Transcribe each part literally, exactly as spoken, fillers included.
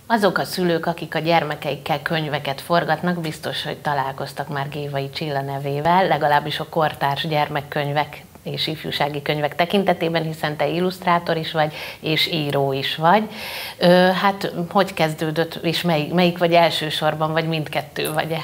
Azok a szülők, akik a gyermekeikkel könyveket forgatnak, biztos, hogy találkoztak már Gévai Csilla nevével, legalábbis a kortárs gyermekkönyvek és ifjúsági könyvek tekintetében, hiszen te illusztrátor is vagy, és író is vagy. Ö, hát hogy kezdődött, és melyik, melyik vagy elsősorban, vagy mindkettő vagy-e?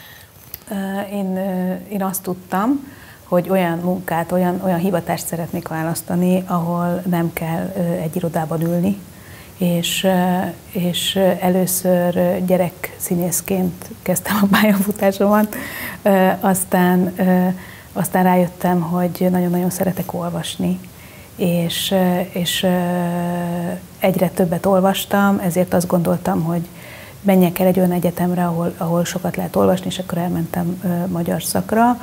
Én, én azt tudtam, hogy olyan munkát, olyan, olyan hivatást szeretnék választani, ahol nem kell egy irodában ülni, és, és először gyerekszínészként kezdtem a pályafutásomat, aztán, aztán rájöttem, hogy nagyon-nagyon szeretek olvasni, és, és egyre többet olvastam, ezért azt gondoltam, hogy menjek el egy olyan egyetemre, ahol, ahol sokat lehet olvasni, és akkor elmentem magyar szakra.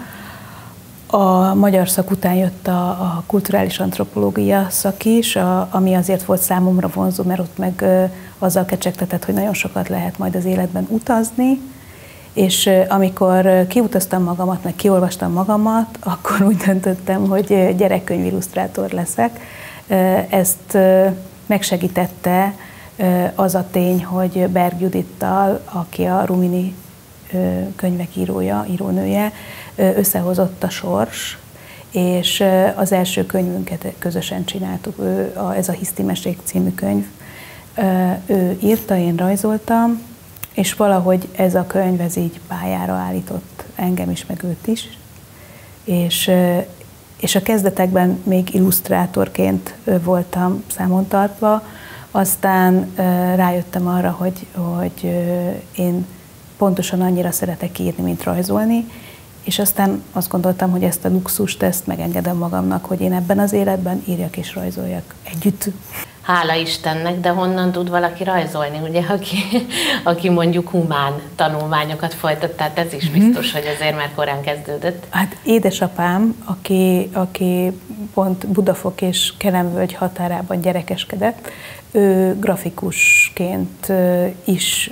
A magyar szak után jött a, a kulturális antropológia szak is, a, ami azért volt számomra vonzó, mert ott meg ö, azzal kecsegtetett, hogy nagyon sokat lehet majd az életben utazni, és ö, amikor kiutaztam magamat, meg kiolvastam magamat, akkor úgy döntöttem, hogy gyerekkönyvillusztrátor leszek. Ezt ö, megsegítette ö, az a tény, hogy Berg Judittal, aki a Rumini ö, könyvek írója, írónője, összehozott a sors, és az első könyvünket közösen csináltuk, ő, ez a Hisztimesék című könyv. Ő írta, én rajzoltam, és valahogy ez a könyv ez így pályára állított engem is, meg őt is. És, és a kezdetekben még illusztrátorként voltam számon tartva, aztán rájöttem arra, hogy, hogy én pontosan annyira szeretek írni, mint rajzolni, és aztán azt gondoltam, hogy ezt a luxust, ezt megengedem magamnak, hogy én ebben az életben írjak és rajzoljak együtt. Hála Istennek, de honnan tud valaki rajzolni, ugye, aki, aki mondjuk humán tanulmányokat folytat, tehát ez is biztos, hogy azért már korán kezdődött. Hát édesapám, aki, aki pont Budafok és Kelenvölgy határában gyerekeskedett, ő grafikusként is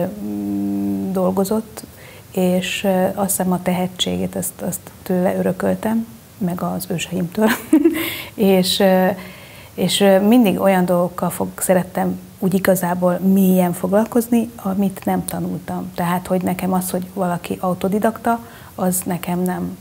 dolgozott, és azt hiszem a tehetségét, ezt, azt tőle örököltem, meg az őseimtől. és, és mindig olyan dolgokkal fog, szerettem úgy igazából mélyen foglalkozni, amit nem tanultam. Tehát, hogy nekem az, hogy valaki autodidakta, az nekem nem,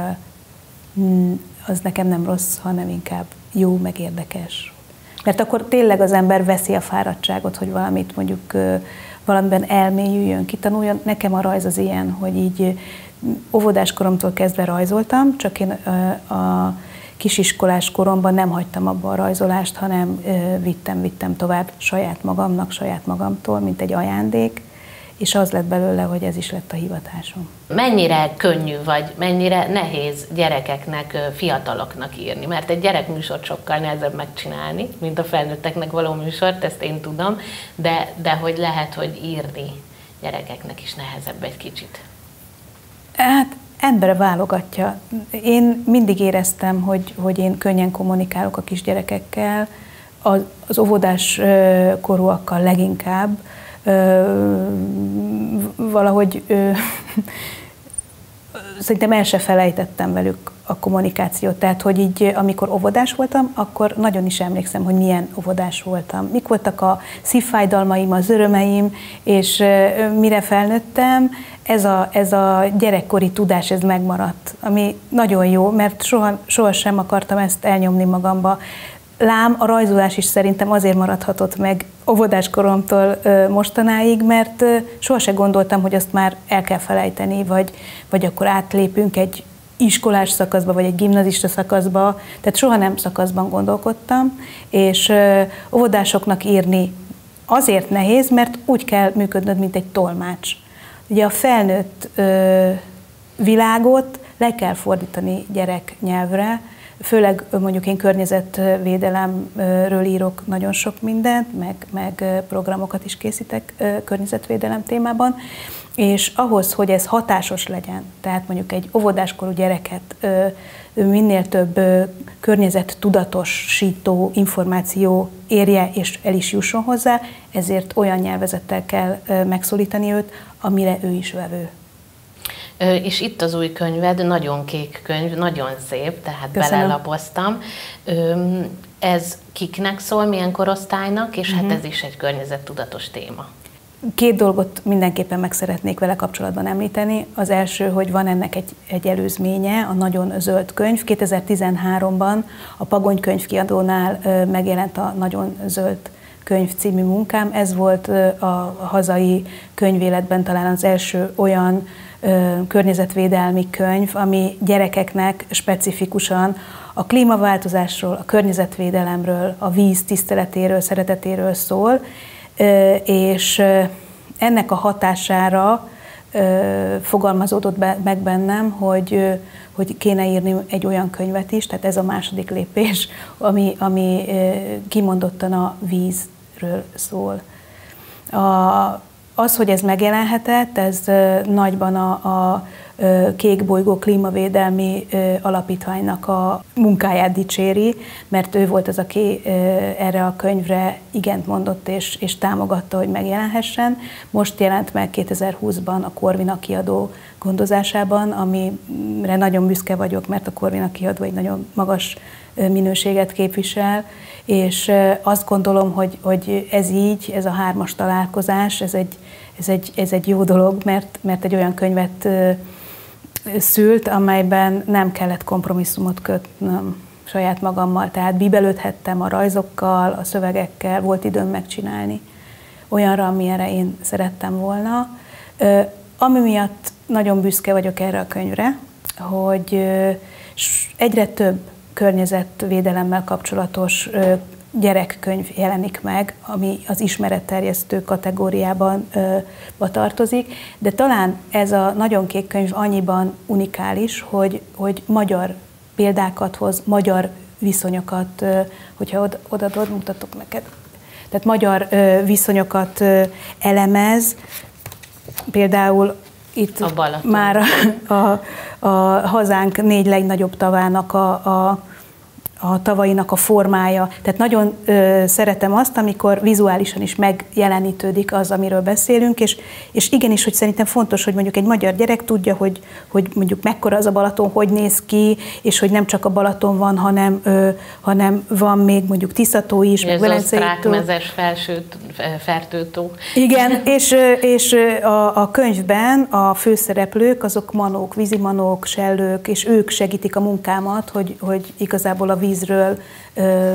az nekem nem rossz, hanem inkább jó, meg érdekes. Mert akkor tényleg az ember veszi a fáradtságot, hogy valamit mondjuk valamiben elmélyüljön, kitanuljon. Nekem a rajz az ilyen, hogy így óvodáskoromtól kezdve rajzoltam, csak én a kisiskolás koromban nem hagytam abba a rajzolást, hanem vittem, vittem tovább saját magamnak, saját magamtól, mint egy ajándék, és az lett belőle, hogy ez is lett a hivatásom. Mennyire könnyű vagy, mennyire nehéz gyerekeknek, fiataloknak írni? Mert egy gyerekműsort sokkal nehezebb megcsinálni, mint a felnőtteknek való műsort, ezt én tudom, de, de hogy lehet, hogy írni gyerekeknek is nehezebb egy kicsit. Hát ember válogatja. Én mindig éreztem, hogy, hogy én könnyen kommunikálok a kisgyerekekkel, az, az óvodás korúakkal leginkább, valahogy szerintem el se felejtettem velük a kommunikációt. Tehát, hogy így, amikor óvodás voltam, akkor nagyon is emlékszem, hogy milyen óvodás voltam. Mik voltak a szívfájdalmaim, az örömeim, és mire felnőttem, ez a, ez a gyerekkori tudás, ez megmaradt, ami nagyon jó, mert soha, soha sem akartam ezt elnyomni magamba. Lám, a rajzolás is szerintem azért maradhatott meg óvodáskoromtól mostanáig, mert sohasem gondoltam, hogy azt már el kell felejteni, vagy, vagy akkor átlépünk egy iskolás szakaszba, vagy egy gimnazista szakaszba, tehát soha nem szakaszban gondolkodtam, és óvodásoknak írni azért nehéz, mert úgy kell működnöd, mint egy tolmács. Ugye a felnőtt világot le kell fordítani gyereknyelvre, főleg mondjuk én környezetvédelemről írok nagyon sok mindent, meg, meg programokat is készítek környezetvédelem témában, és ahhoz, hogy ez hatásos legyen, tehát mondjuk egy óvodáskorú gyereket minél több környezettudatosító információ érje és el is jusson hozzá, ezért olyan nyelvezettel kell megszólítani őt, amire ő is vevő. És itt az új könyved, nagyon kék könyv, nagyon szép, tehát Köszönöm. belelapoztam. Ez kiknek szól, milyen korosztálynak, és uh-huh. hát ez is egy környezettudatos téma. Két dolgot mindenképpen meg szeretnék vele kapcsolatban említeni. Az első, hogy van ennek egy, egy előzménye, a Nagyon zöld könyv. kétezer-tizenháromban a Pagony könyvkiadónál megjelent a Nagyon zöld könyv című munkám. Ez volt a hazai könyvéletben talán az első olyan környezetvédelmi könyv, ami gyerekeknek specifikusan a klímaváltozásról, a környezetvédelemről, a víz tiszteletéről, szeretetéről szól, és ennek a hatására fogalmazódott meg bennem, hogy, hogy kéne írni egy olyan könyvet is, tehát ez a második lépés, ami, ami kimondottan a vízről szól. A, az, hogy ez megjelenhetett, ez nagyban a, a Kék Bolygó Klímavédelmi Alapítványnak a munkáját dicséri, mert ő volt az, aki erre a könyvre igent mondott és, és támogatta, hogy megjelenhessen. Most jelent meg kétezer-húszban a Corvina kiadó gondozásában, amire nagyon büszke vagyok, mert a Corvina kiadó egy nagyon magas minőséget képvisel, és azt gondolom, hogy, hogy ez így, ez a hármas találkozás, ez egy, ez egy, ez egy jó dolog, mert, mert egy olyan könyvet szült, amelyben nem kellett kompromisszumot kötnöm saját magammal, tehát bíbelődhettem a rajzokkal, a szövegekkel, volt időm megcsinálni olyanra, amilyenre én szerettem volna. Ami miatt nagyon büszke vagyok erre a könyvre, hogy egyre több környezetvédelemmel kapcsolatos gyerekkönyv jelenik meg, ami az ismeretterjesztő kategóriában ö, tartozik, de talán ez a Nagyon kék könyv annyiban unikális, hogy, hogy magyar példákat hoz, magyar viszonyokat, ö, hogyha oda, oda, oda mutatok neked, tehát magyar ö, viszonyokat ö, elemez, például itt a már a, a, a hazánk négy legnagyobb tavának a, a a tavainak a formája. Tehát nagyon ö, szeretem azt, amikor vizuálisan is megjelenítődik az, amiről beszélünk, és, és igenis, hogy szerintem fontos, hogy mondjuk egy magyar gyerek tudja, hogy, hogy mondjuk mekkora az a Balaton, hogy néz ki, és hogy nem csak a Balaton van, hanem, ö, hanem van még mondjuk Tiszató is, meg Velencei tó. Ez osztrákmezes fertőtó. Igen, és, és a, a könyvben a főszereplők, azok manók, vízimanók, sellők, és ők segítik a munkámat, hogy, hogy igazából a vízről ö,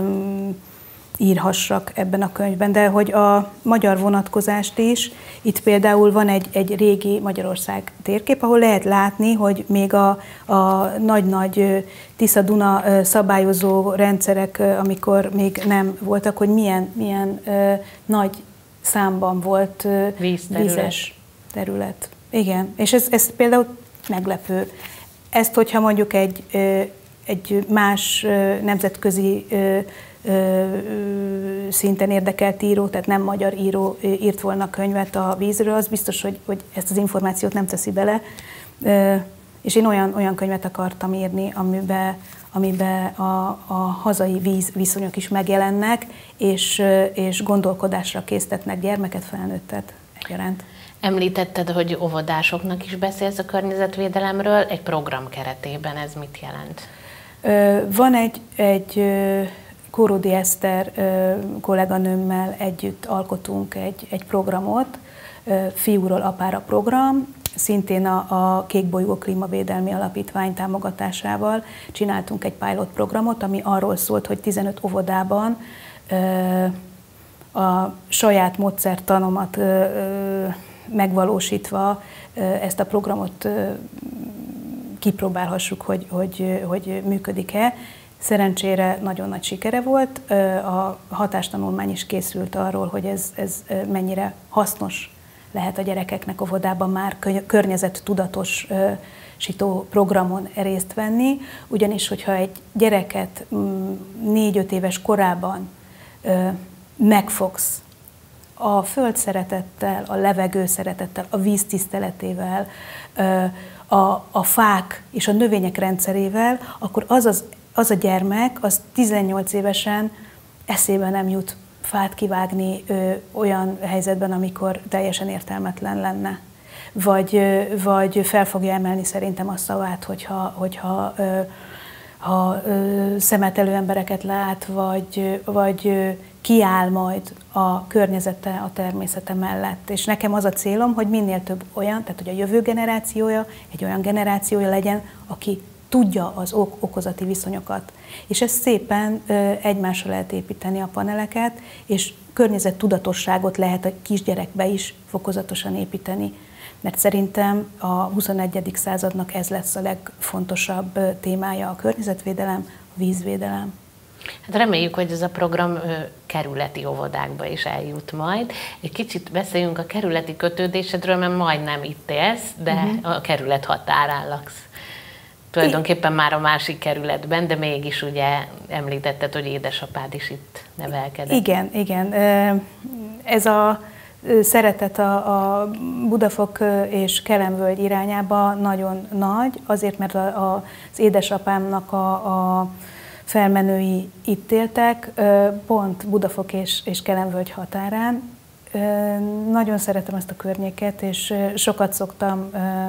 írhassak ebben a könyvben, de hogy a magyar vonatkozást is, itt például van egy, egy régi Magyarország térkép, ahol lehet látni, hogy még a, a nagy-nagy Tisza-Duna szabályozó rendszerek, amikor még nem voltak, hogy milyen, milyen ö, nagy számban volt ö, vízes terület. Igen, és ez, ez például meglepő. Ezt, hogyha mondjuk egy ö, egy más nemzetközi szinten érdekelt író, tehát nem magyar író írt volna könyvet a vízről, az biztos, hogy, hogy ezt az információt nem teszi bele. És én olyan, olyan könyvet akartam írni, amiben, amiben a, a hazai víz viszonyok is megjelennek, és, és gondolkodásra késztetnek gyermeket, felnőttet egyaránt. Említetted, hogy óvodásoknak is beszélsz a környezetvédelemről, egy program keretében ez mit jelent? Van egy, egy Kóródi Eszter kolléganőmmel együtt alkotunk egy, egy programot, Fiúról apára program, szintén a, a Kék Bolygó Klímavédelmi Alapítvány támogatásával csináltunk egy pilot programot, ami arról szólt, hogy tizenöt óvodában a saját módszertanomat megvalósítva ezt a programot kipróbálhassuk, hogy, hogy, hogy működik-e. Szerencsére nagyon nagy sikere volt. A hatástanulmány is készült arról, hogy ez, ez mennyire hasznos lehet a gyerekeknek óvodában már környezettudatosító programon részt venni, ugyanis, hogyha egy gyereket négy-öt éves korában megfogsz a föld szeretettel, a levegő szeretettel, a víz tiszteletével, A, a fák és a növények rendszerével, akkor az, az, az a gyermek, az tizennyolc évesen eszébe nem jut fát kivágni ö, olyan helyzetben, amikor teljesen értelmetlen lenne. vagy, vagy fel fogja emelni szerintem a szavát, hogyha, hogyha ha szemetelő embereket lát, vagy, vagy kiáll majd a környezete, a természete mellett. És nekem az a célom, hogy minél több olyan, tehát hogy a jövő generációja egy olyan generációja legyen, aki tudja az ok okozati viszonyokat. És ezt szépen egymásra lehet építeni a paneleket, és környezettudatosságot lehet a kisgyerekbe is fokozatosan építeni. Mert szerintem a huszonegyedik századnak ez lesz a legfontosabb témája, a környezetvédelem, a vízvédelem. Hát reméljük, hogy ez a program kerületi óvodákba is eljut majd. Egy kicsit beszéljünk a kerületi kötődésedről, mert majdnem itt élsz, de uh-huh. a kerület határán laksz. Tulajdonképpen már a másik kerületben, de mégis ugye említetted, hogy édesapád is itt nevelkedett. Igen, igen. Ez a szeretet a, a Budafok és Kelenvölgy irányába nagyon nagy, azért, mert a, a, az édesapámnak a, a felmenői itt éltek, pont Budafok és, és Kelenvölgy határán. Nagyon szeretem ezt a környéket, és sokat szoktam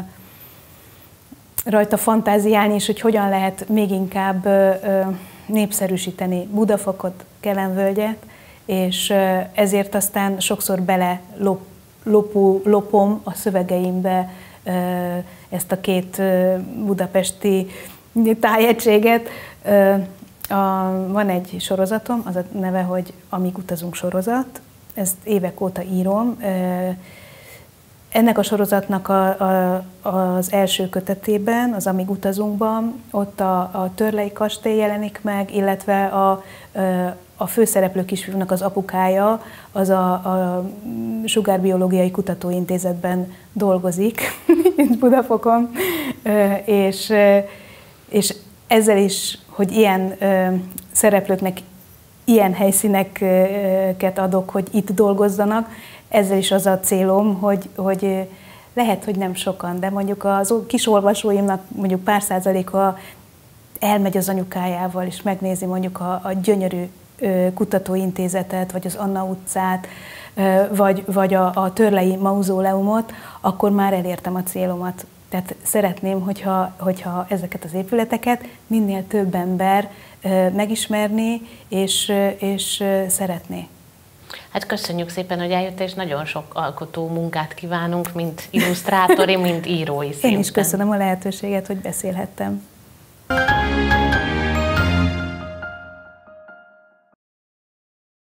rajta fantáziálni, és hogy hogyan lehet még inkább népszerűsíteni Budafokot, Kelenvölgyet, és ezért aztán sokszor bele lop, lopó, lopom a szövegeimbe ezt a két budapesti tájegységet. Van egy sorozatom, az a neve, hogy Amíg utazunk sorozat, ezt évek óta írom. Ennek a sorozatnak a, a, az első kötetében, az Amíg utazunkban, ott a, a Törley kastély jelenik meg, illetve a, a főszereplő kisfiúnak az apukája, az a, a Sugárbiológiai Kutatóintézetben dolgozik, itt Budafokon, és, és ezzel is, hogy ilyen szereplőknek ilyen helyszíneket adok, hogy itt dolgozzanak, ezzel is az a célom, hogy, hogy lehet, hogy nem sokan, de mondjuk az kis olvasóimnak mondjuk pár százaléka elmegy az anyukájával, és megnézi mondjuk a, a gyönyörű kutatóintézetet, vagy az Anna utcát, vagy, vagy a, a Törley mauzóleumot, akkor már elértem a célomat. Tehát szeretném, hogyha, hogyha ezeket az épületeket minél több ember megismerné, és, és szeretné. Hát köszönjük szépen, hogy eljöttél, és nagyon sok alkotó munkát kívánunk, mint illusztrátori, mint írói szinten. Én is köszönöm a lehetőséget, hogy beszélhettem.